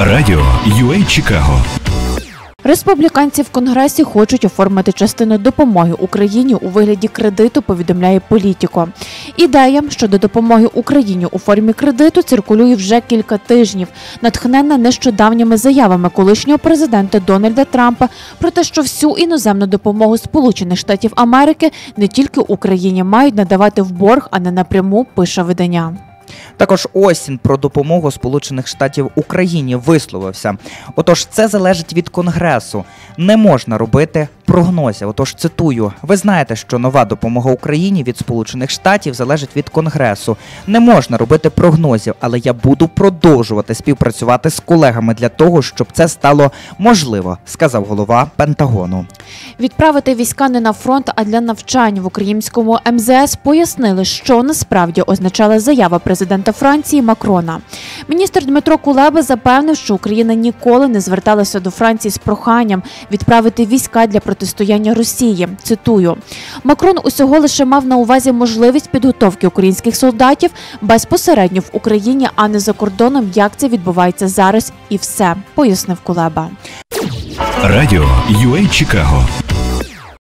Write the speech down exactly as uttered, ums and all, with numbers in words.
Радіо ю ей Чикаго. Республіканці в Конгресі хочуть оформити частину допомоги Україні у вигляді кредиту, повідомляє Політіко. Ідея щодо допомоги Україні у формі кредиту циркулює вже кілька тижнів, натхненна нещодавніми заявами колишнього президента Дональда Трампа про те, що всю іноземну допомогу Сполучених Штатів Америки не тільки Україні мають надавати в борг, а не напряму, пише видання. Також Остін про допомогу Сполучених Штатів Україні висловився. Отож, це залежить від Конгресу. Не можна робити прогнозів. Отож, цитую, ви знаєте, що нова допомога Україні від Сполучених Штатів залежить від Конгресу. Не можна робити прогнозів, але я буду продовжувати співпрацювати з колегами для того, щоб це стало можливо, сказав голова Пентагону. Відправити війська не на фронт, а для навчань в українському ем зе ес пояснили, що насправді означала заява президента Франції Макрона. Міністр Дмитро Кулеба запевнив, що Україна ніколи не зверталася до Франції з проханням відправити війська для протистояння Росії. Цитую, Макрон усього лише мав на увазі можливість підготовки українських солдатів безпосередньо в Україні, а не за кордоном, як це відбувається зараз, і все, пояснив Кулеба. Радіо ю ей Чикаго.